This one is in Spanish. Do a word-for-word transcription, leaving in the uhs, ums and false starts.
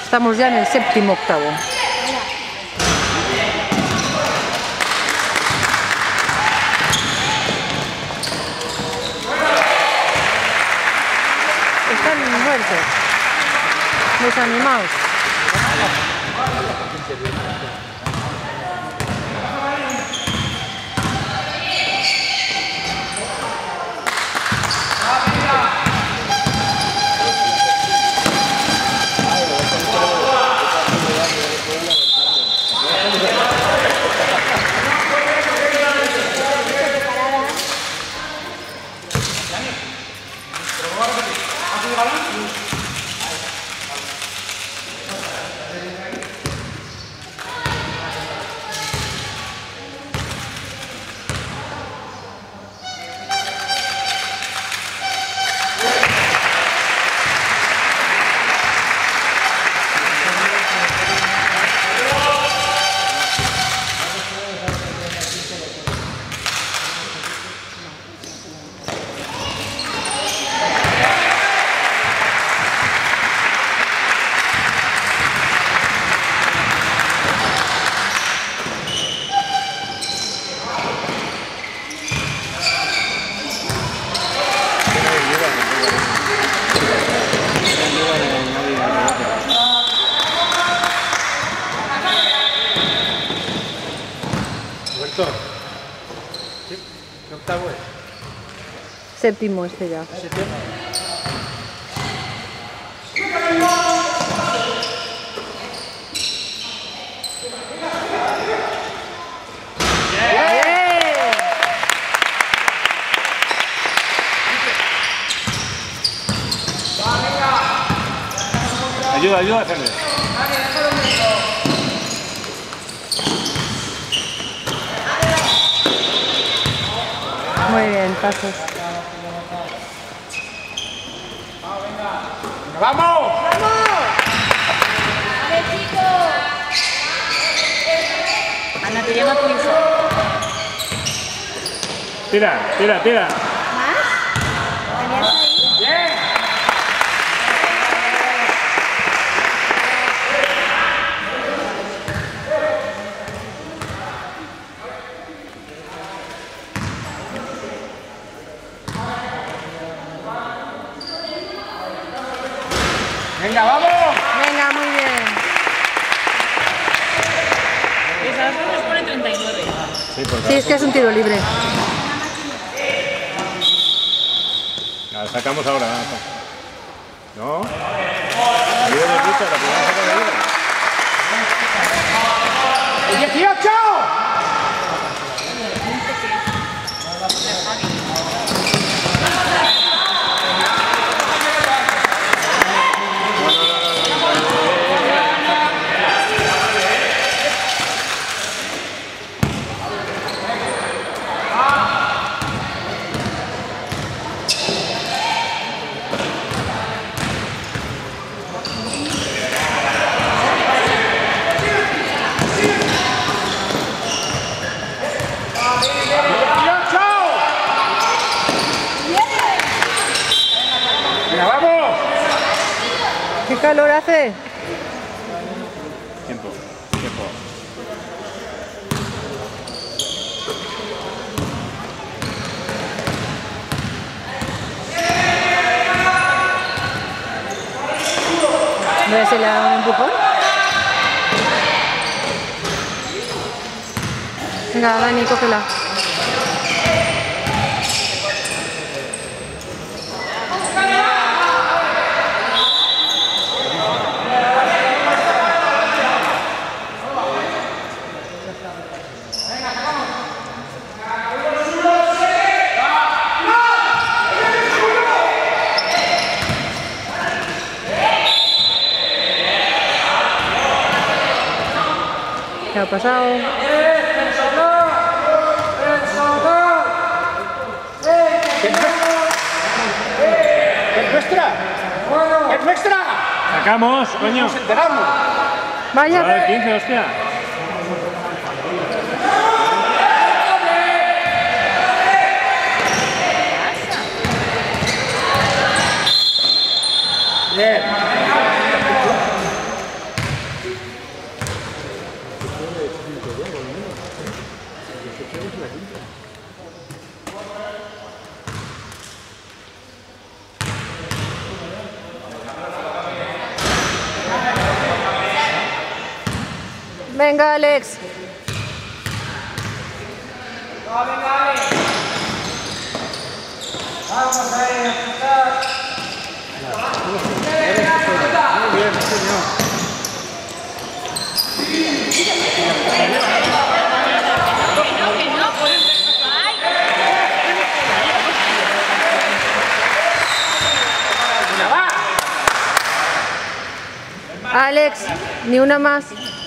Estamos ya en el séptimo octavo. Están muertos, desanimados. ¿Sí? ¿Qué octavo es? Séptimo este ya. ¿Séptimo? Ayuda, ayuda a defender. Muy bien, pasos. ¡Vamos! ¡Vamos! ¡A ver, chicos! Ana, te llama tu hijo. Tira, tira, tira. ¿Más? ¿Tenías ahí? ¡Bien! ¡Venga, vamos! Venga, muy bien. Esas dos nos pone treinta y nueve. Sí, por Sí, es que es un tiro libre. La sacamos ahora. ¿No? Libre de lucha, la primera saca de libre. ¡dieciocho! ¿Qué calor hace? Tiempo, tiempo. ¿No se le da un empujón? Venga, Dani, cógela. ¿Qué ha pasado? ¡Es nuestra! ¡Es nuestra! ¡Sacamos, coño! ¡Nos enteramos! Vaya. Vale, quince, hostia. Bien. Venga, Alex. Muy bien, señor. Que no, que no, pues. Ay. Venga, va. Alex, ni una más.